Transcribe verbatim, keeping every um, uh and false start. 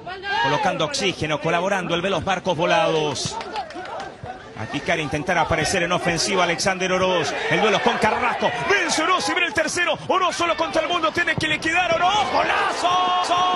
colocando oxígeno, colaborando el Veloz Barcos Volados. Aquí quiere intentar aparecer en ofensiva Alexander Oroz. El duelo con Carrasco. Vence Oroz y viene el tercero. Oroz solo contra el mundo. Tiene que liquidar Oroz. ¡Golazo!